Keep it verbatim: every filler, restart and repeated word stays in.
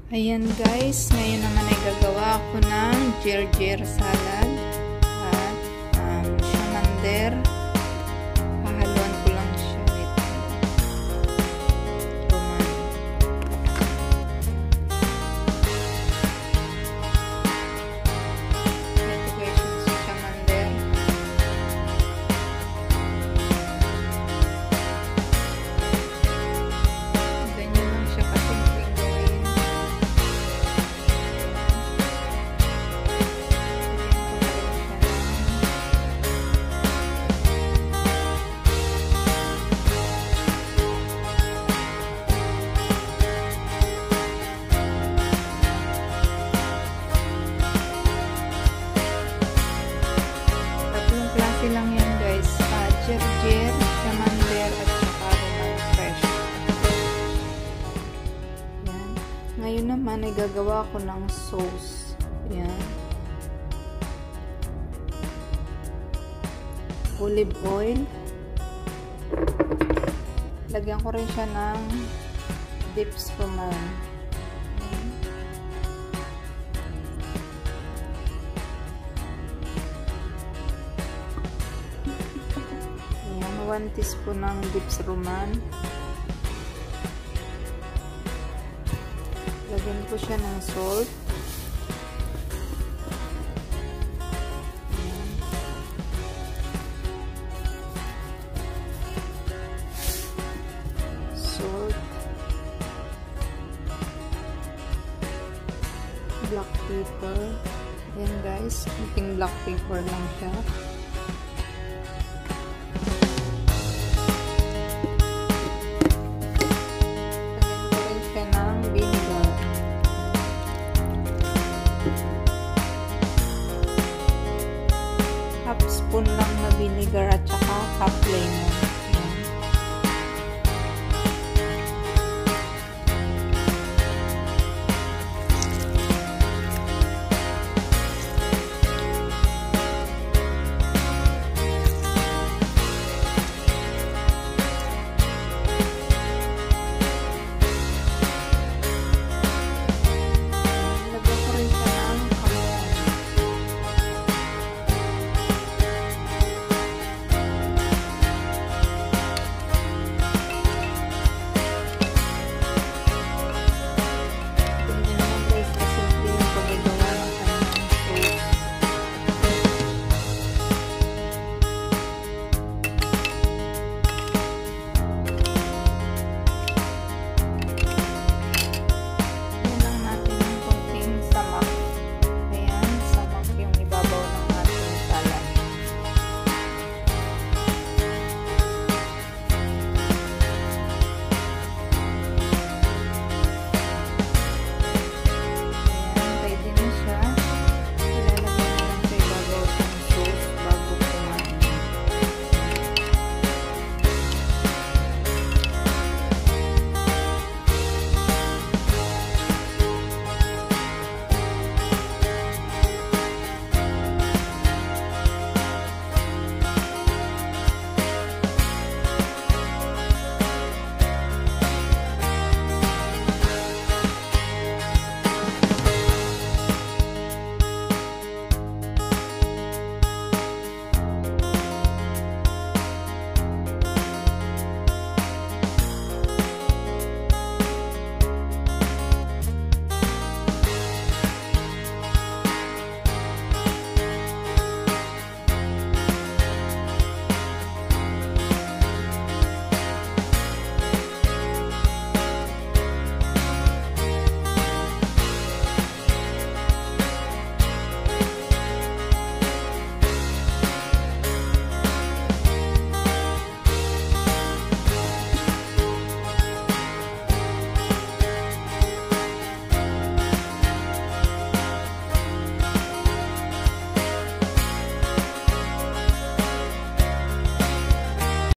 Ayan guys, ngayon naman ay gagawa ako ng Jerjer Salad at um, Shamander. Hahaluan ko lang siya nito. Roman. Ito guys yung si Shamander. Ganyan lang siya kasi lang yan guys, uh, Jerjer, Shamander at saka Roman fresh. Yan. Ngayon naman ay gagawa ko ng sauce. Yan. Olive oil. Lagyan ko rin siya ng dips Roman. one teaspoon ng dips Roman. Lagyan ko siya ng salt. Ayan. Salt. Black pepper. Ayan guys, ating black pepper lang siya.